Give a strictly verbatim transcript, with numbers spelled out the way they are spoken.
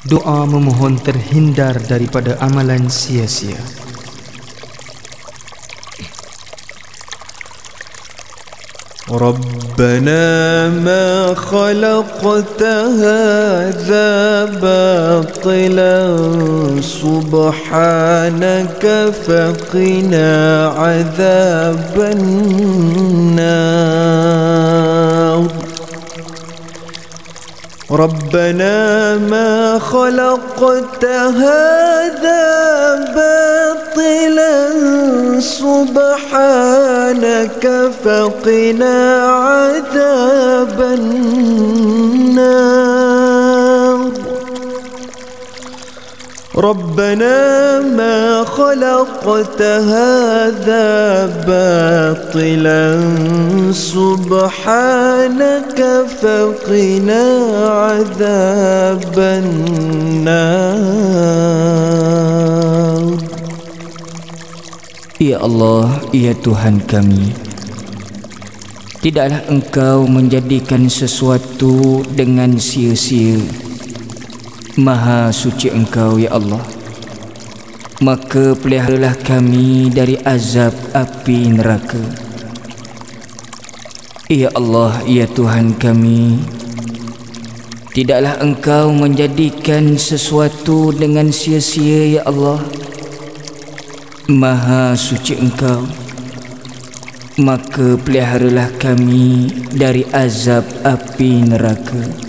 Doa memohon terhindar daripada amalan sia-sia. ربنا ما خلقت هذا باطلا سبحانك فقنا عذاب النار ربنا ما خلقت هذا باطلا سبحانك فقنا عذاب النار ربنا ما خلقت هذا باطلا سبحانك فقنا عذاب النار. Ya Allah, ya Tuhan kami, tidaklah Engkau menjadikan sesuatu dengan sia-sia. Maha suci Engkau, ya Allah. Maka peliharalah kami dari azab api neraka. Ya Allah, ya Tuhan kami, tidaklah Engkau menjadikan sesuatu dengan sia-sia, ya Allah. Maha suci Engkau. Maka peliharalah kami dari azab api neraka.